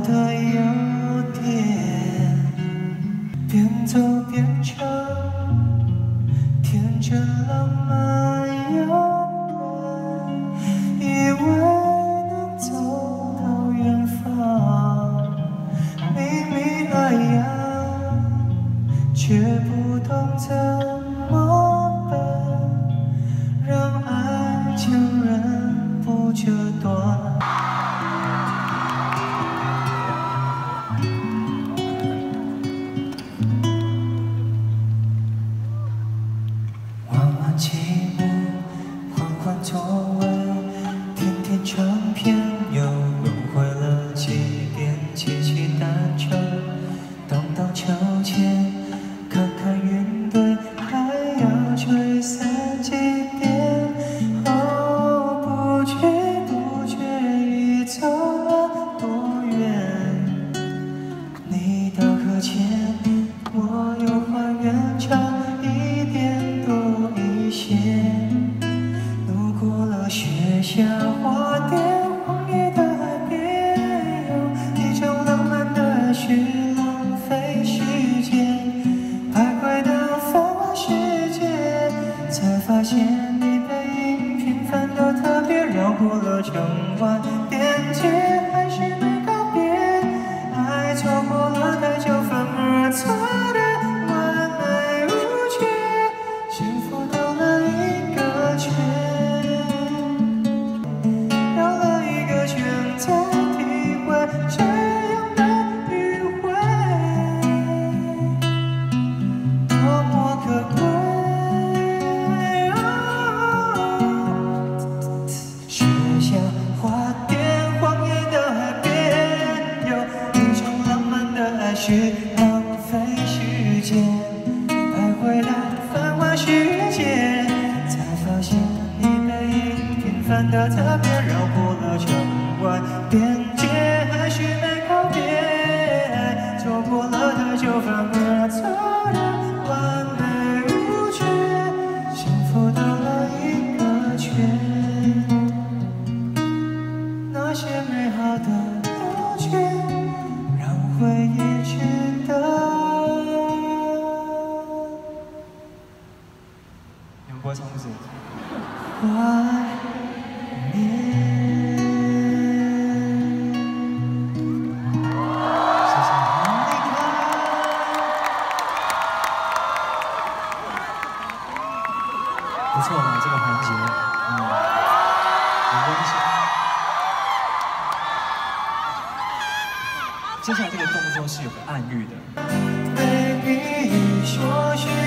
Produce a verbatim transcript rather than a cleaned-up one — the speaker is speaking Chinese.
的有点边走边唱，天真浪漫遥远，以为能走到远方，明明爱呀，却不懂怎么办，让爱强忍不折断。 寂寞，缓缓座位，听听唱片，又轮回了几遍，骑骑单车，荡荡秋千，看看云堆，还要吹散几遍。哦，不知不觉已走了多远？你到课前，我有话愿长一点多。 路过了雪下花店，荒野的海边，有一种浪漫的爱是浪费时间，徘徊的繁华世界，才发现你背影平凡的特别，绕过了城外边界，还是没告别，爱错过了太久，反而错的。 是浪费时间，徘徊到繁华世界，才发现你背影平凡的特别，绕过了城外边界，还是没告别，错过了太久，反而错的完美无缺，幸福兜了一个圈，那些美好的过去。 回忆值得你们不会唱这首怀念。谢谢你离开。不错嘛，这个环节，嗯，没关系。 接下来这个动作是有个暗喻的。Baby， 说是